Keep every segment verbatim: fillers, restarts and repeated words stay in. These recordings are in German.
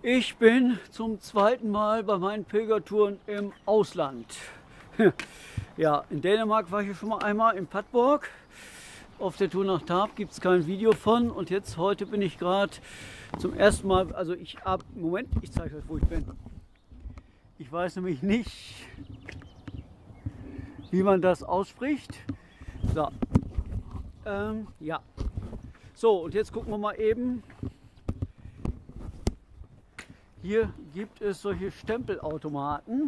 Ich bin zum zweiten Mal bei meinen Pilgertouren im Ausland. Ja, in Dänemark war ich schon mal einmal in Padborg. Auf der Tour nach Tarp gibt es kein Video von. Und jetzt heute bin ich gerade zum ersten Mal, also ich ab, Moment, ich zeige euch, wo ich bin. Ich weiß nämlich nicht, wie man das ausspricht. So, ähm, ja. So, und jetzt gucken wir mal eben. Hier gibt es solche Stempelautomaten.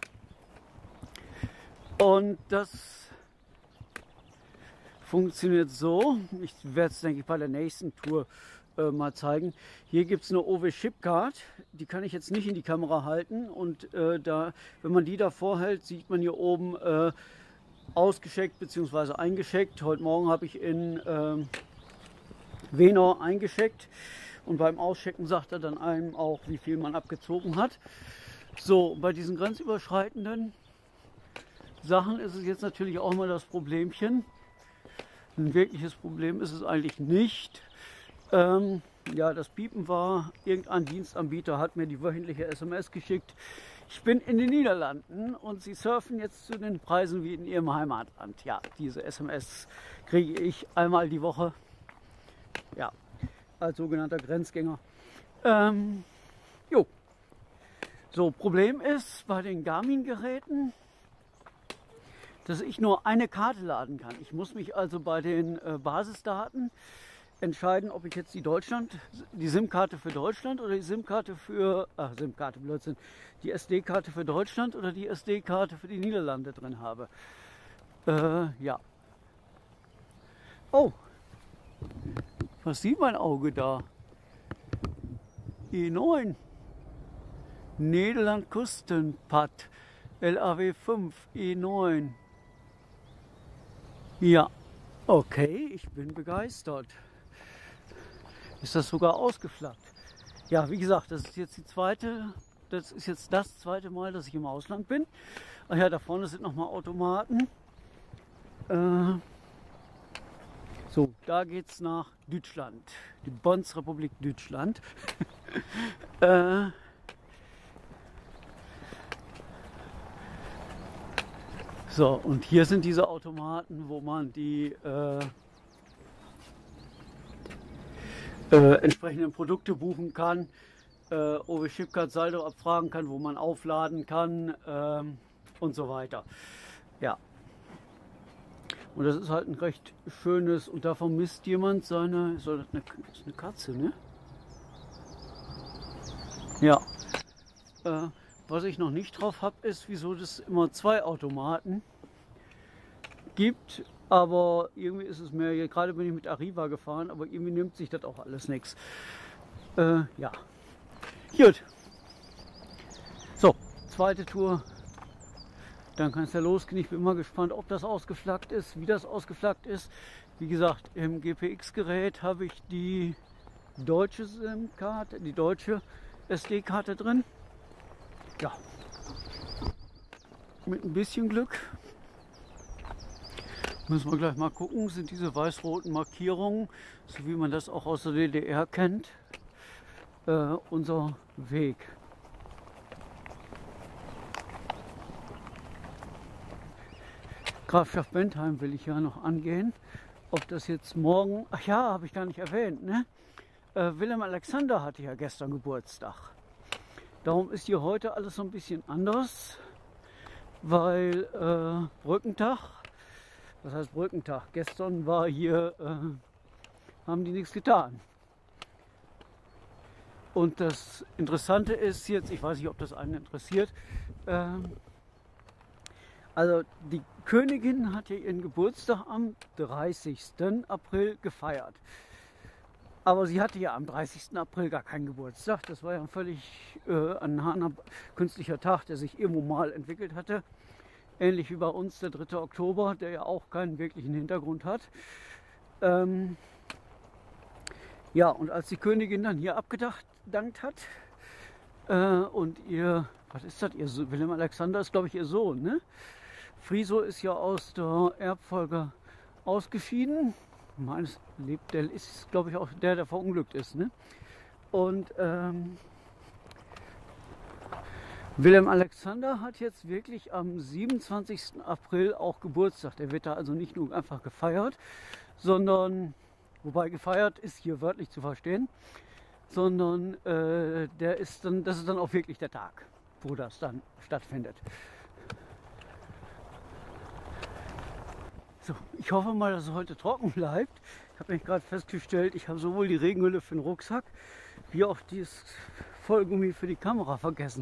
Und das funktioniert so. Ich werde es, denke ich, bei der nächsten Tour äh, mal zeigen. Hier gibt es eine O W Chipcard. Die kann ich jetzt nicht in die Kamera halten. Und äh, da, wenn man die davor hält, sieht man hier oben äh, ausgescheckt bzw. eingescheckt. Heute Morgen habe ich in äh, Venor eingescheckt. Und beim Auschecken sagt er dann einem auch, wie viel man abgezogen hat. So, bei diesen grenzüberschreitenden Sachen ist es jetzt natürlich auch mal das Problemchen. Ein wirkliches Problem ist es eigentlich nicht. Ähm, ja, das Piepen war, irgendein Dienstanbieter hat mir die wöchentliche S M S geschickt. Ich bin in den Niederlanden und Sie surfen jetzt zu den Preisen wie in Ihrem Heimatland. Ja, diese S M S kriege ich einmal die Woche. Ja, als sogenannter Grenzgänger. Ähm, jo. So, Problem ist bei den Garmin-Geräten, dass ich nur eine Karte laden kann. Ich muss mich also bei den äh, Basisdaten entscheiden, ob ich jetzt die Deutschland, die SIM-Karte für Deutschland oder die SIM-Karte für, ach, SIM-Karte, Blödsinn, die S D-Karte für Deutschland oder die S D-Karte für die Niederlande drin habe. Äh, ja. Oh, was sieht mein Auge da? E neun. Nederland Kustenpad. L A W fünf E neun. Ja, okay, ich bin begeistert. Ist das sogar ausgeflaggt? Ja, wie gesagt, das ist jetzt die zweite, das ist jetzt das zweite Mal, dass ich im Ausland bin. Ach ja, da vorne sind nochmal Automaten. Äh, so, da geht's nach Deutschland, die Bundesrepublik Deutschland. äh, So, und hier sind diese Automaten, wo man die äh, äh, entsprechenden Produkte buchen kann, äh, O W Chipcard Saldo abfragen kann, wo man aufladen kann äh, und so weiter. Ja. Und das ist halt ein recht schönes, und da vermisst jemand seine, so, das ist eine Katze, ne? Ja. Äh, Was ich noch nicht drauf habe, ist, wieso das immer zwei Automaten gibt. Aber irgendwie ist es mir, gerade bin ich mit Arriva gefahren, aber irgendwie nimmt sich das auch alles nichts. Äh, ja. Gut. So, zweite Tour. Dann kann es ja losgehen. Ich bin mal gespannt, ob das ausgeflaggt ist, wie das ausgeflaggt ist. Wie gesagt, im G P X-Gerät habe ich die deutsche SIM-Karte, die deutsche S D-Karte drin. Ja, mit ein bisschen Glück müssen wir gleich mal gucken, sind diese weiß-roten Markierungen, so wie man das auch aus der D D R kennt, äh, unser Weg. Grafschaft Bentheim will ich ja noch angehen. Ob das jetzt morgen, ach ja, habe ich gar nicht erwähnt, ne? Äh, Willem Alexander hatte ja gestern Geburtstag. Darum ist hier heute alles so ein bisschen anders, weil äh, Brückentag, was heißt Brückentag? Gestern war hier, äh, haben die nichts getan. Und das Interessante ist jetzt, ich weiß nicht, ob das einen interessiert, äh, also die Königin hat ja ihren Geburtstag am dreißigsten April gefeiert. Aber sie hatte ja am dreißigsten April gar keinen Geburtstag. Das war ja ein völlig äh, ein künstlicher Tag, der sich irgendwo mal entwickelt hatte. Ähnlich wie bei uns der dritte Oktober, der ja auch keinen wirklichen Hintergrund hat. Ähm ja, und als die Königin dann hier abgedankt hat äh, und ihr, was ist das, ihr so Willem Alexander ist, glaube ich, ihr Sohn, ne? Friso ist ja aus der Erbfolge ausgeschieden. Meines lebt, der ist, glaube ich, auch der, der verunglückt ist. Ne? Und ähm, Wilhelm Alexander hat jetzt wirklich am siebenundzwanzigsten April auch Geburtstag. Der wird da also nicht nur einfach gefeiert, sondern, wobei gefeiert ist hier wörtlich zu verstehen, sondern äh, der ist dann, das ist dann auch wirklich der Tag, wo das dann stattfindet. So, ich hoffe mal, dass es heute trocken bleibt. Ich habe mich gerade festgestellt, ich habe sowohl die Regenhülle für den Rucksack, wie auch dieses Vollgummi für die Kamera vergessen.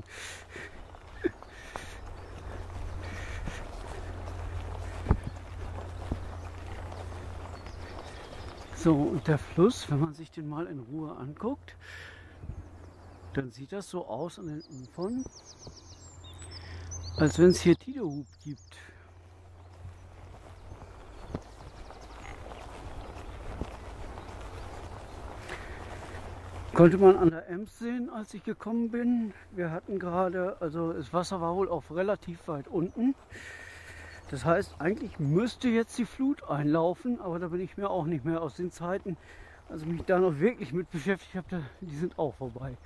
So, und der Fluss, wenn man sich den mal in Ruhe anguckt, dann sieht das so aus an den Ufern, als wenn es hier Tidehub gibt. Konnte man an der Ems sehen, als ich gekommen bin. Wir hatten gerade, also das Wasser war wohl auch relativ weit unten. Das heißt, eigentlich müsste jetzt die Flut einlaufen, aber da bin ich mir auch nicht mehr aus den Zeiten, also mich da noch wirklich mit beschäftigt habe, die sind auch vorbei.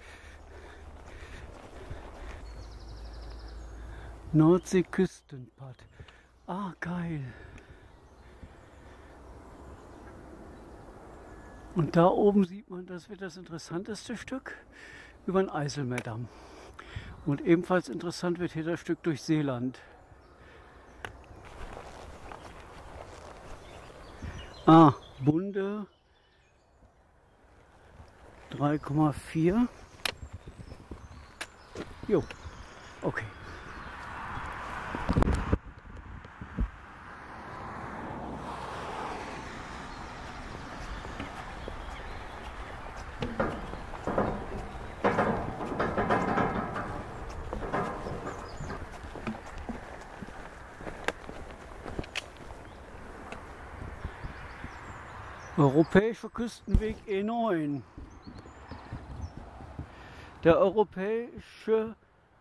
Nordseeküstenpad. Ah, geil. Und da oben sieht man, das wird das interessanteste Stück über den Eiselmeerdamm. Und ebenfalls interessant wird hier das Stück durch Seeland. Ah, Bunde drei Komma vier. Jo, okay. Europäischer Küstenweg E neun. Der europäische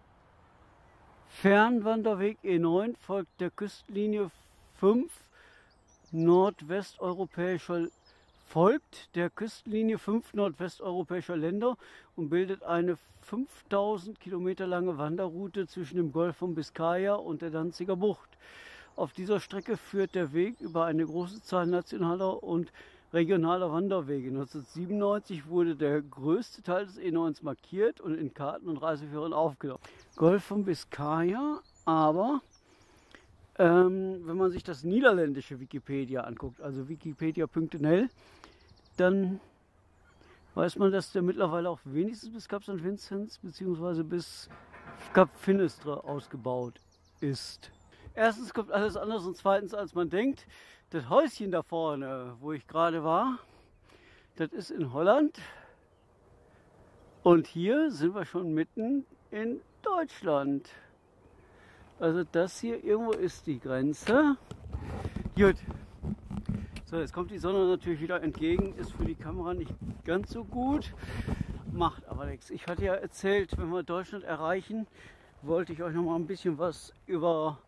Fernwanderweg E neun folgt der Küstenlinie fünf nordwesteuropäischer folgt der Küstenlinie fünf nordwesteuropäischer Länder und bildet eine fünftausend Kilometer lange Wanderroute zwischen dem Golf von Biskaya und der Danziger Bucht. Auf dieser Strecke führt der Weg über eine große Zahl nationaler und regionaler Wanderwege. neunzehnhundertsiebenundneunzig wurde der größte Teil des E neun markiert und in Karten und Reiseführern aufgenommen. Golf von Biskaya, aber ähm, wenn man sich das niederländische Wikipedia anguckt, also wikipedia punkt n l, dann weiß man, dass der mittlerweile auch wenigstens bis Kap Sankt Vinzenz bzw. bis Kap Finistre ausgebaut ist. Erstens kommt alles anders und zweitens, als man denkt. Das Häuschen da vorne, wo ich gerade war, das ist in Holland. Und hier sind wir schon mitten in Deutschland. Also das hier irgendwo ist die Grenze. Gut. So, jetzt kommt die Sonne natürlich wieder entgegen. Ist für die Kamera nicht ganz so gut. Macht aber nichts. Ich hatte ja erzählt, wenn wir Deutschland erreichen, wollte ich euch noch mal ein bisschen was über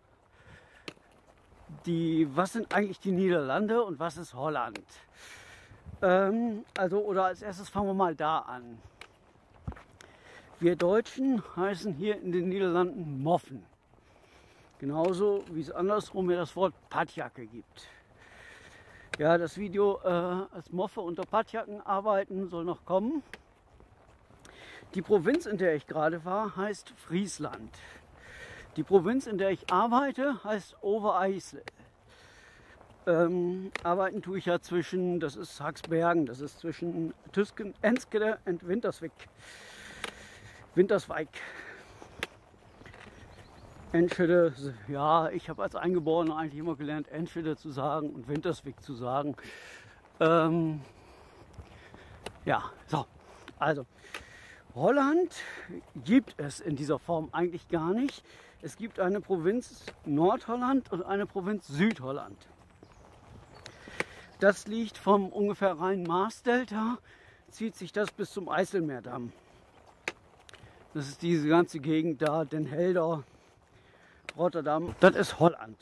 die, was sind eigentlich die Niederlande und was ist Holland? Ähm, also, oder als erstes fangen wir mal da an. Wir Deutschen heißen hier in den Niederlanden Moffen. Genauso wie es andersrum ja das Wort Padjacke gibt. Ja, das Video äh, als Moffe unter Padjacken arbeiten soll noch kommen. Die Provinz, in der ich gerade war, heißt Friesland. Die Provinz, in der ich arbeite, heißt Overijssel. Ähm, arbeiten tue ich ja zwischen, das ist Saxbergen, das ist zwischen Tüsken, Enskede und Winterswijk. Winterswijk. Enschede, ja, ich habe als Eingeborener eigentlich immer gelernt, Enschede zu sagen und Winterswijk zu sagen. Ähm, ja, so, also. Holland gibt es in dieser Form eigentlich gar nicht. Es gibt eine Provinz Nordholland und eine Provinz Südholland. Das liegt vom ungefähr Rhein-Maas-Delta, zieht sich das bis zum Eiselmeerdamm. Das ist diese ganze Gegend da, Den Helder, Rotterdam. Das ist Holland.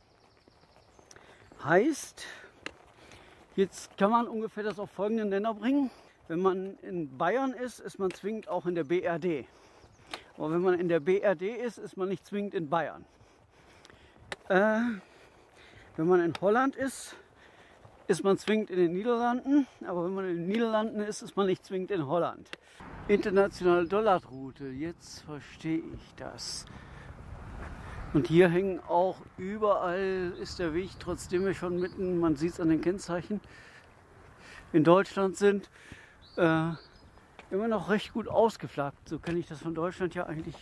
Heißt, jetzt kann man ungefähr das auf folgenden Nenner bringen. Wenn man in Bayern ist, ist man zwingend auch in der B R D. Aber wenn man in der B R D ist, ist man nicht zwingend in Bayern. Äh, wenn man in Holland ist, ist man zwingend in den Niederlanden. Aber wenn man in den Niederlanden ist, ist man nicht zwingend in Holland. Internationale Dollarroute, jetzt verstehe ich das. Und hier hängen auch überall, ist der Weg, trotzdem wir schon mitten, man sieht es an den Kennzeichen, in Deutschland sind, äh, immer noch recht gut ausgeflaggt. So kenne ich das von Deutschland ja eigentlich.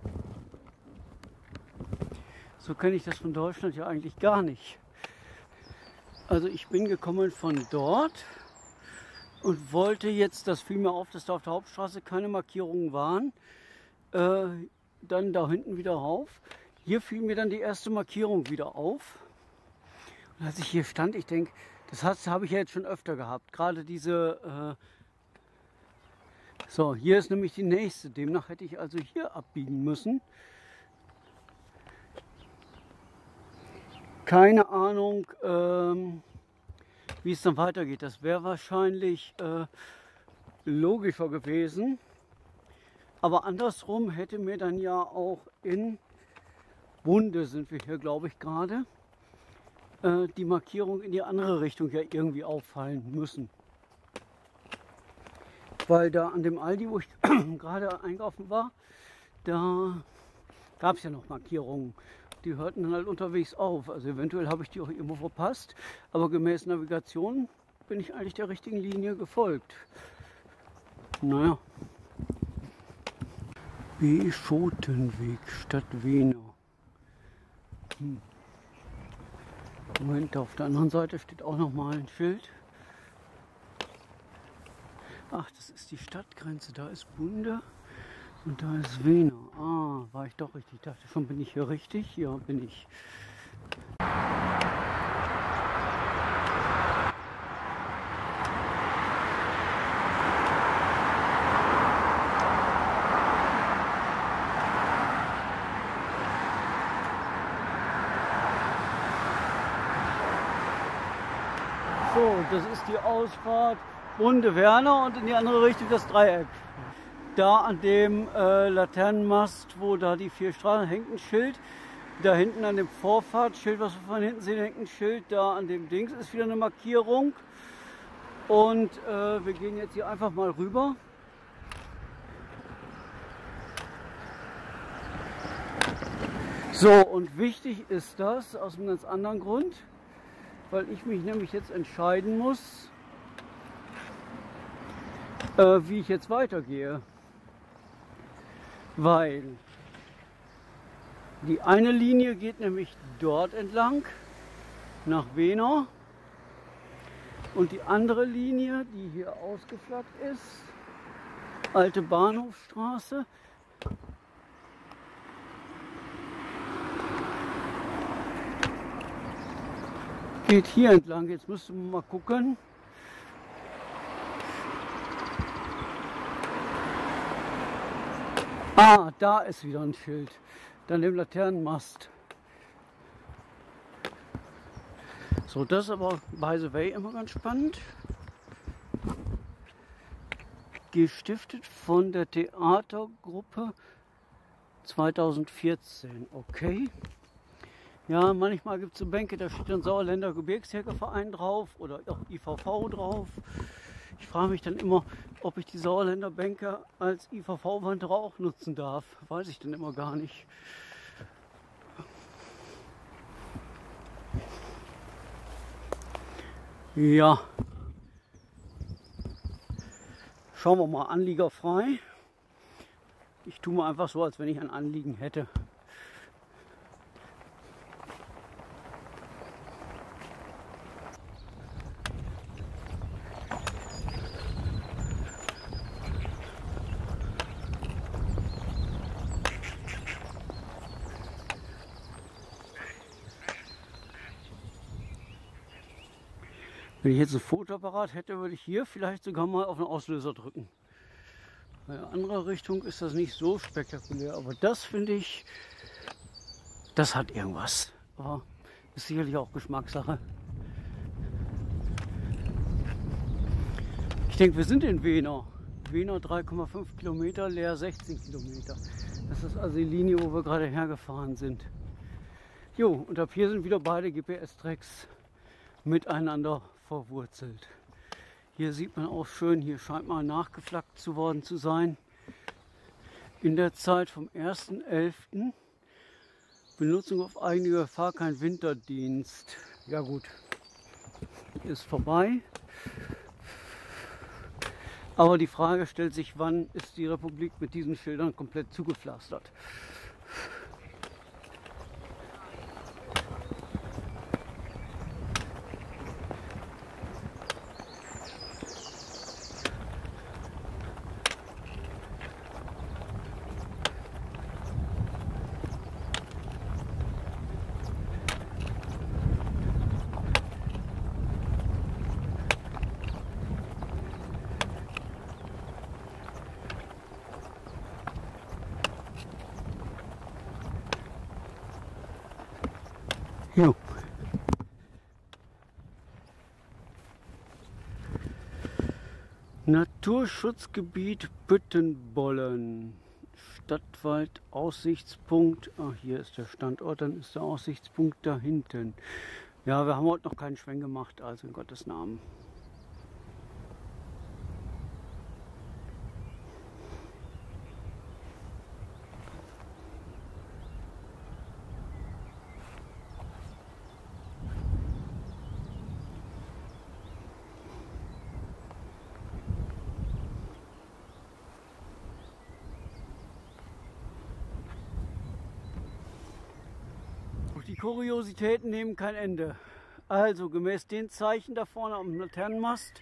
So kenne ich das von Deutschland ja eigentlich gar nicht. Also ich bin gekommen von dort und wollte jetzt, das fiel mir auf, dass da auf der Hauptstraße keine Markierungen waren, äh, dann da hinten wieder rauf. Hier fiel mir dann die erste Markierung wieder auf. Und als ich hier stand, ich denke, das habe ich ja jetzt schon öfter gehabt. Gerade diese, äh so, hier ist nämlich die nächste. Demnach hätte ich also hier abbiegen müssen. Keine Ahnung, ähm, wie es dann weitergeht. Das wäre wahrscheinlich äh, logischer gewesen. Aber andersrum hätte mir dann ja auch in Bunde, sind wir hier, glaube ich, gerade, äh, die Markierung in die andere Richtung ja irgendwie auffallen müssen. Weil da an dem Aldi, wo ich gerade einkaufen war, da gab es ja noch Markierungen. Die hörten dann halt unterwegs auf. Also eventuell habe ich die auch irgendwo verpasst. Aber gemäß Navigation bin ich eigentlich der richtigen Linie gefolgt. Naja. Bischotenweg, Stadt Wehner. Hm. Moment, auf der anderen Seite steht auch noch mal ein Schild. Ach, das ist die Stadtgrenze. Da ist Bunde und da ist Wehner. Ah, war ich doch richtig. Ich dachte schon, bin ich hier richtig? Ja, bin ich. So, das ist die Ausfahrt Bunde-Werner und in die andere Richtung das Dreieck. Da an dem äh, Laternenmast, wo da die vier Straßen hängt ein Schild. Da hinten an dem Vorfahrtsschild, was wir von hinten sehen, hängt ein Schild. Da an dem Dings ist wieder eine Markierung. Und äh, wir gehen jetzt hier einfach mal rüber. So, und wichtig ist das aus einem ganz anderen Grund, weil ich mich nämlich jetzt entscheiden muss, äh, wie ich jetzt weitergehe. Weil die eine Linie geht nämlich dort entlang, nach Wehner. Und die andere Linie, die hier ausgeflaggt ist, Alte Bahnhofstraße, geht hier entlang. Jetzt müssen wir mal gucken. Ah, da ist wieder ein Schild. Dann dem Laternenmast. So, das ist aber by the way immer ganz spannend. Gestiftet von der Theatergruppe zweitausendvierzehn. Okay. Ja, manchmal gibt es so Bänke, da steht dann Sauerländer Gebirgsjägerverein drauf oder auch I V V drauf. Ich frage mich dann immer, ob ich die Sauerländer Bänke als I V V-Wanderer auch nutzen darf. Weiß ich dann immer gar nicht. Ja. Schauen wir mal, anliegerfrei. Ich tue mal einfach so, als wenn ich ein Anliegen hätte. Wenn ich jetzt ein Fotoapparat hätte, würde ich hier vielleicht sogar mal auf den Auslöser drücken. In einer anderen Richtung ist das nicht so spektakulär, aber das finde ich, das hat irgendwas. Aber ist sicherlich auch Geschmackssache. Ich denke, wir sind in Wehner. Wiener drei Komma fünf Kilometer, Leer sechzehn Kilometer. Das ist also die Linie, wo wir gerade hergefahren sind. Jo, und ab hier sind wieder beide G P S-Tracks miteinander verwurzelt. Hier sieht man auch schön, hier scheint mal nachgeflaggt zu worden zu sein. In der Zeit vom ersten elften Benutzung auf eigene Gefahr, kein Winterdienst. Ja gut, ist vorbei. Aber die Frage stellt sich, wann ist die Republik mit diesen Schildern komplett zugepflastert? Jo. Naturschutzgebiet Büttenbollen. Stadtwald Aussichtspunkt. Ach, hier ist der Standort, dann ist der Aussichtspunkt da hinten. Ja, wir haben heute noch keinen Schwenk gemacht, also in Gottes Namen. Die Kuriositäten nehmen kein Ende. Also gemäß den Zeichen da vorne am Laternenmast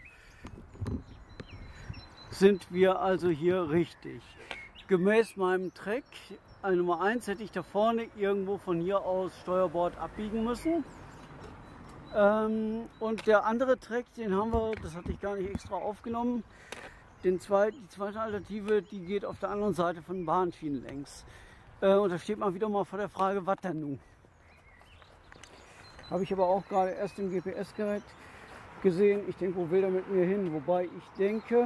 sind wir also hier richtig. Gemäß meinem Track, eine Nummer eins, hätte ich da vorne irgendwo von hier aus Steuerbord abbiegen müssen. Ähm, und der andere Track, den haben wir, das hatte ich gar nicht extra aufgenommen, den zweit, die zweite Alternative, die geht auf der anderen Seite von Bahnschienen längs. Äh, und da steht man wieder mal vor der Frage, was denn nun? Habe ich aber auch gerade erst im G P S-Gerät gesehen. Ich denke, wo will der mit mir hin? Wobei ich denke,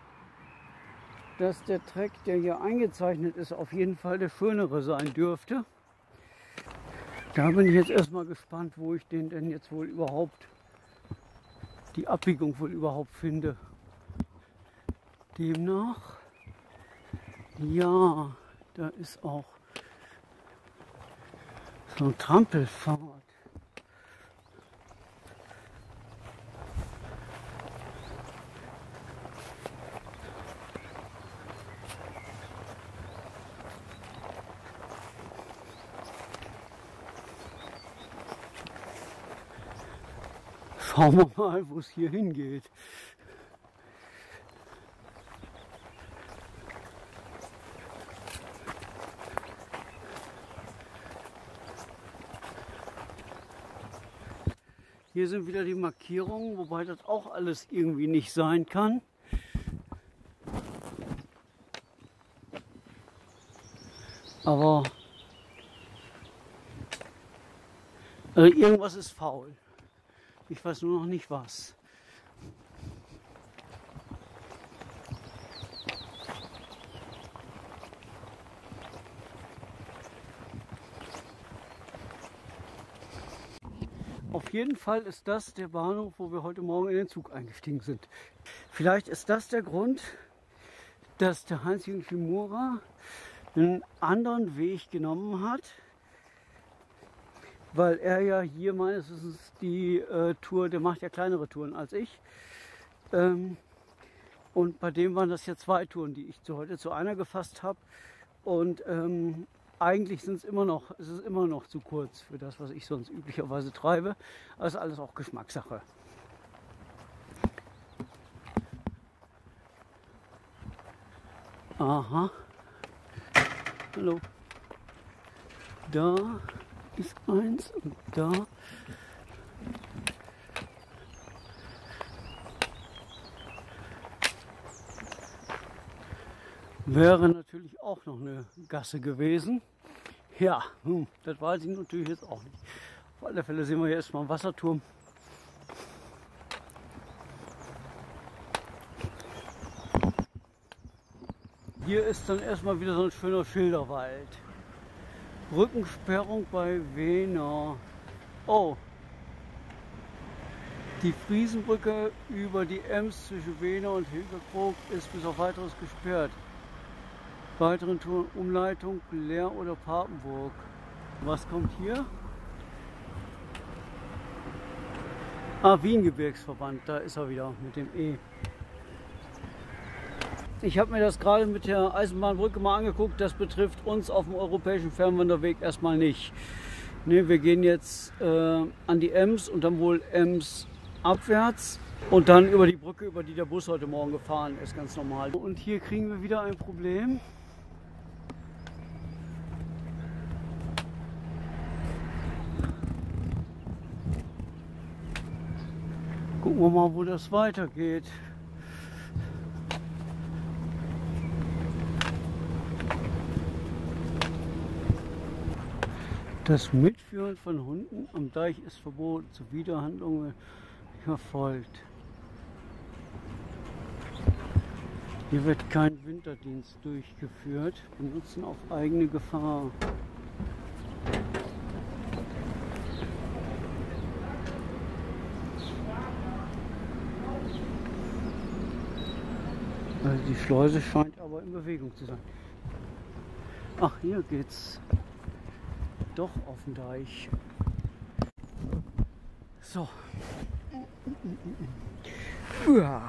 dass der Track, der hier eingezeichnet ist, auf jeden Fall der schönere sein dürfte. Da bin ich jetzt erstmal gespannt, wo ich den denn jetzt wohl überhaupt, die Abbiegung wohl überhaupt finde. Demnach, ja, da ist auch so ein Trampelpfad. Schauen wir mal, wo es hier hingeht. Hier sind wieder die Markierungen, wobei das auch alles irgendwie nicht sein kann. Aber also irgendwas ist faul. Ich weiß nur noch nicht was. Auf jeden Fall ist das der Bahnhof, wo wir heute Morgen in den Zug eingestiegen sind. Vielleicht ist das der Grund, dass der Heinz-Jürgen Kimura einen anderen Weg genommen hat, weil er ja hier meines Wissens die äh, Tour, der macht ja kleinere Touren als ich. Ähm, und bei dem waren das ja zwei Touren, die ich zu heute zu einer gefasst habe. Und ähm, eigentlich sind es immer noch, es ist immer noch zu kurz für das, was ich sonst üblicherweise treibe. Aber es ist alles auch Geschmackssache. Aha. Hallo. Da ist eins und da. Wäre natürlich auch noch eine Gasse gewesen. Ja, hm, das weiß ich natürlich jetzt auch nicht. Auf alle Fälle sehen wir hier erstmal einen Wasserturm. hier ist dann erstmal wieder so ein schöner Schilderwald. Brückensperrung bei Wehner. Oh, die Friesenbrücke über die Ems zwischen Wehner und Hilgerkrog ist bis auf weiteres gesperrt. Weiteren Touren Umleitung Leer oder Papenburg. Was kommt hier? Ah, Wien-Gebirgsverband, da ist er wieder mit dem E. Ich habe mir das gerade mit der Eisenbahnbrücke mal angeguckt. Das betrifft uns auf dem europäischen Fernwanderweg erstmal nicht. Ne, wir gehen jetzt äh, an die Ems und dann wohl Ems abwärts und dann über die Brücke, über die der Bus heute Morgen gefahren ist, ganz normal. Und hier kriegen wir wieder ein Problem. Gucken wir mal, wo das weitergeht. Das Mitführen von Hunden am Deich ist verboten. Zuwiderhandlungen verfolgt. Hier wird kein Winterdienst durchgeführt. Benutzen auf eigene Gefahr. Also die Schleuse scheint aber in Bewegung zu sein. Ach, hier geht's doch auf den Deich. So. Ja.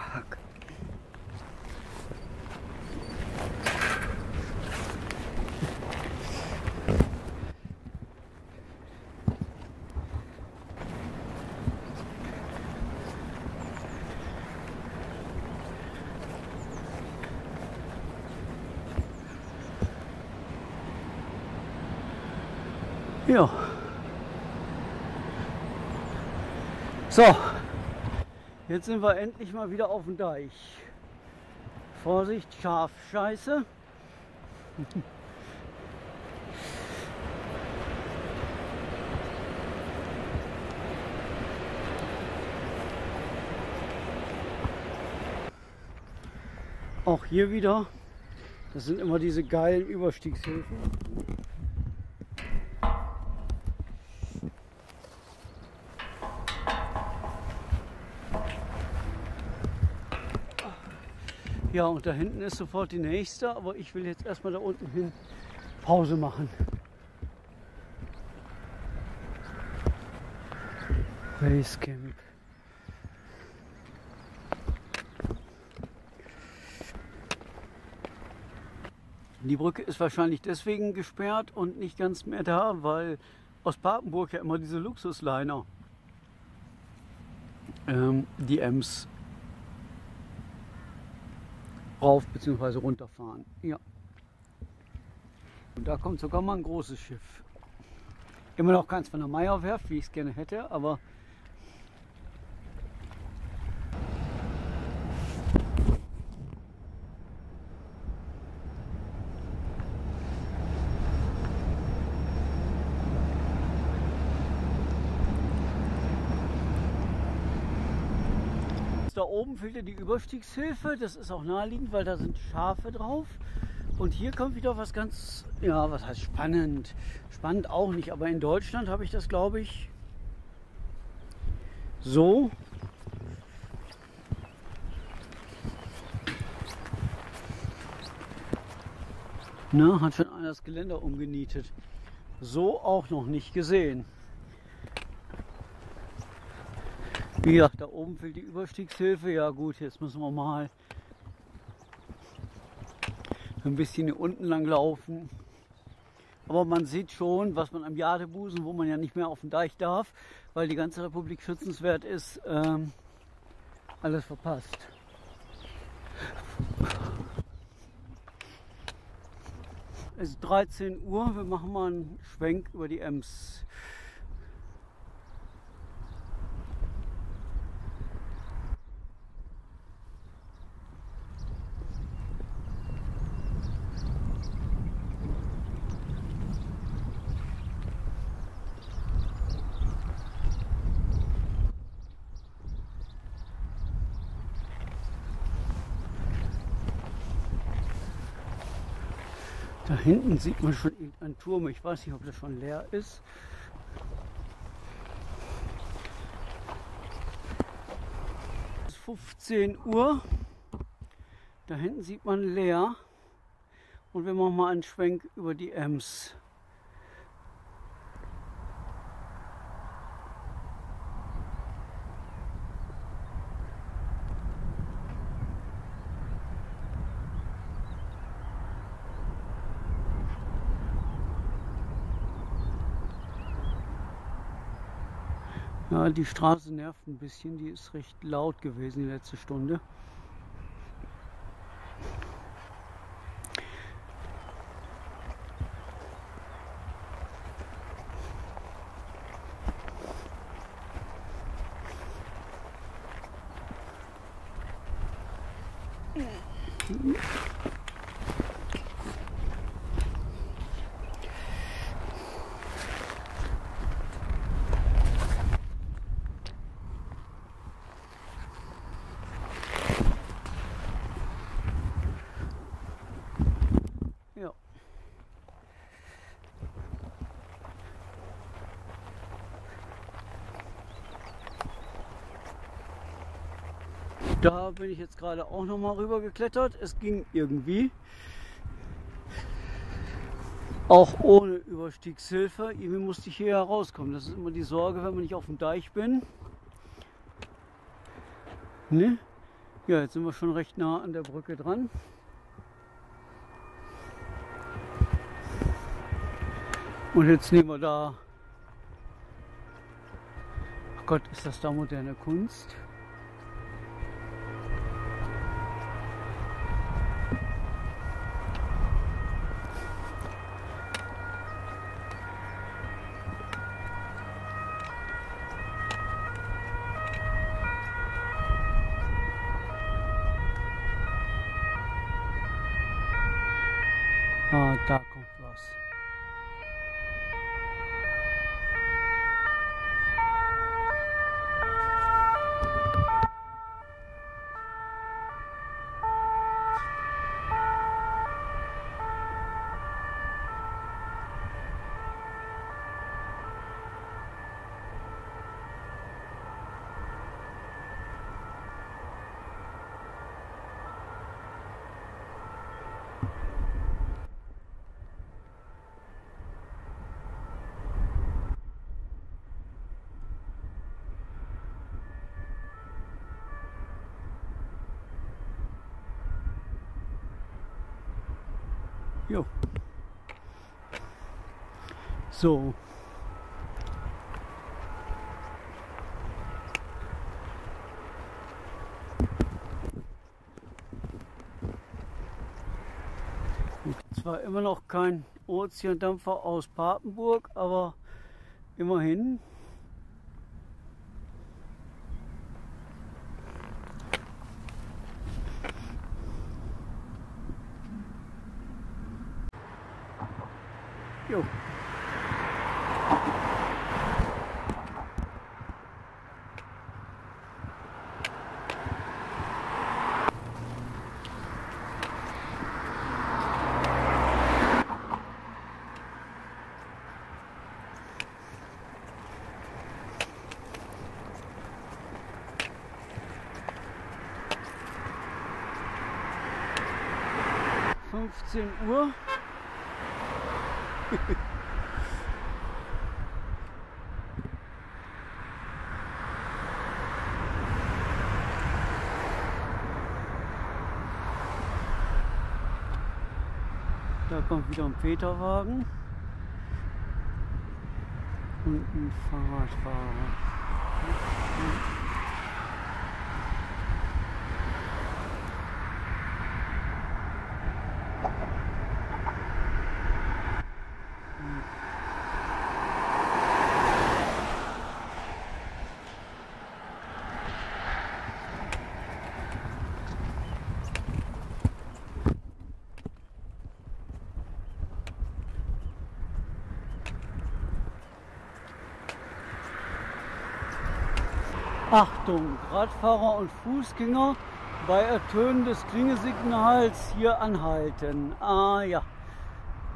Ja. So, jetzt sind wir endlich mal wieder auf dem Deich. Vorsicht, Schafscheiße. Auch hier wieder, das sind immer diese geilen Überstiegshilfen. Ja, und da hinten ist sofort die nächste, aber ich will jetzt erstmal da unten hin Pause machen. Basecamp. Die Brücke ist wahrscheinlich deswegen gesperrt und nicht ganz mehr da, weil aus Papenburg ja immer diese Luxusliner ähm, die Ems rauf bzw. runterfahren. Ja. Und da kommt sogar mal ein großes Schiff. Immer noch keins von der Meierwerft, wie ich es gerne hätte, aber da oben fehlt ja die Überstiegshilfe, das ist auch naheliegend, weil da sind Schafe drauf. Und hier kommt wieder was ganz, ja, was heißt spannend? Spannend auch nicht, aber in Deutschland habe ich das, glaube ich, so. Na, hat schon einer das Geländer umgenietet. So auch noch nicht gesehen. Wie gesagt, da oben fehlt die Überstiegshilfe. Ja gut, jetzt müssen wir mal ein bisschen hier unten lang laufen. Aber man sieht schon, was man am Jadebusen, wo man ja nicht mehr auf den Deich darf, weil die ganze Republik schützenswert ist, ähm, alles verpasst. Es ist dreizehn Uhr, wir machen mal einen Schwenk über die Ems. Da hinten sieht man schon irgendeinen Turm. Ich weiß nicht, ob das schon leer ist. Es ist fünfzehn Uhr. Da hinten sieht man leer. Und wir machen mal einen Schwenk über die Ems. Ja, die Straße nervt ein bisschen, die ist recht laut gewesen die letzte Stunde. Ja. Da bin ich jetzt gerade auch noch mal rüber geklettert. Es ging irgendwie. Auch ohne Überstiegshilfe. Irgendwie musste ich hier herauskommen. Das ist immer die Sorge, wenn man nicht auf dem Deich bin. Ne? Ja, jetzt sind wir schon recht nah an der Brücke dran. Und jetzt nehmen wir da, oh Gott, ist das da moderne Kunst? Ah, da kommt was. Jo. So. Zwar immer noch kein Ozeandampfer aus Papenburg, aber immerhin. Jo. fünfzehn Uhr. Da kommt wieder ein Peterwagen und ein Fahrradfahrer. Achtung, Radfahrer und Fußgänger bei Ertönen des Klingesignals hier anhalten. Ah ja,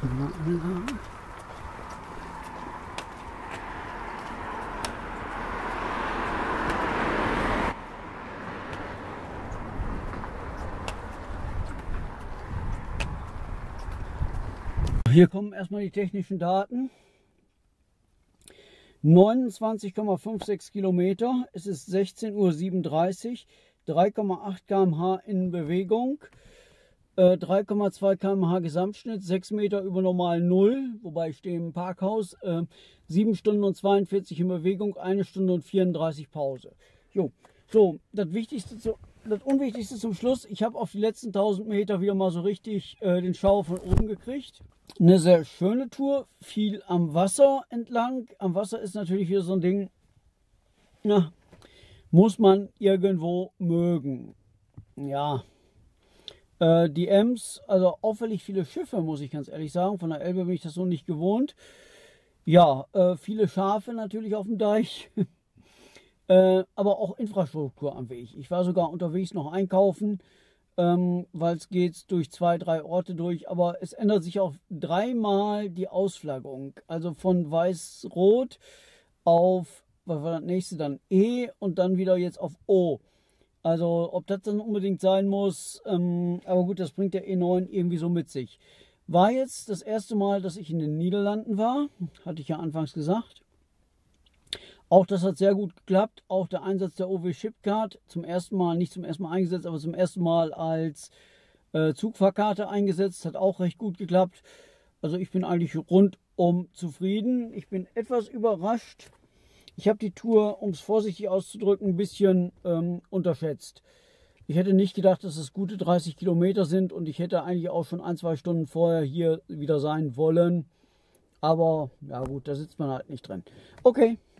Hier kommen erstmal die technischen Daten. neunundzwanzig Komma sechsundfünfzig Kilometer, es ist sechzehn Uhr siebenunddreißig, drei Komma acht Kilometer pro Stunde in Bewegung, äh, drei Komma zwei Kilometer pro Stunde Gesamtschnitt, sechs Meter über normal Null, wobei ich stehe im Parkhaus, äh, sieben Stunden und zweiundvierzig in Bewegung, eine Stunde und vierunddreißig Pause. Jo. So, das Wichtigste, zu, das Unwichtigste zum Schluss, ich habe auf die letzten tausend Meter wieder mal so richtig äh, den Schauer von oben gekriegt. Eine sehr schöne Tour, viel am Wasser entlang. Am Wasser ist natürlich wieder so ein Ding, na, muss man irgendwo mögen. Ja, äh, die Ems, also auffällig viele Schiffe, muss ich ganz ehrlich sagen. Von der Elbe bin ich das so nicht gewohnt. Ja, äh, viele Schafe natürlich auf dem Deich. Äh, aber auch Infrastruktur am Weg. Ich war sogar unterwegs noch einkaufen, ähm, weil es geht durch zwei, drei Orte durch. Aber es ändert sich auch dreimal die Ausflaggung. Also von Weiß-Rot auf, was war das nächste dann? E und dann wieder jetzt auf O. Also ob das dann unbedingt sein muss, ähm, aber gut, das bringt der E neun irgendwie so mit sich. War jetzt das erste Mal, dass ich in den Niederlanden war, hatte ich ja anfangs gesagt. Auch das hat sehr gut geklappt. Auch der Einsatz der O W Chipcard zum ersten Mal, nicht zum ersten Mal eingesetzt, aber zum ersten Mal als äh, Zugfahrkarte eingesetzt. Hat auch recht gut geklappt. Also ich bin eigentlich rundum zufrieden. Ich bin etwas überrascht. Ich habe die Tour, um es vorsichtig auszudrücken, ein bisschen ähm, unterschätzt. Ich hätte nicht gedacht, dass es gute dreißig Kilometer sind und ich hätte eigentlich auch schon ein, zwei Stunden vorher hier wieder sein wollen. Aber ja gut, da sitzt man halt nicht drin. Okay.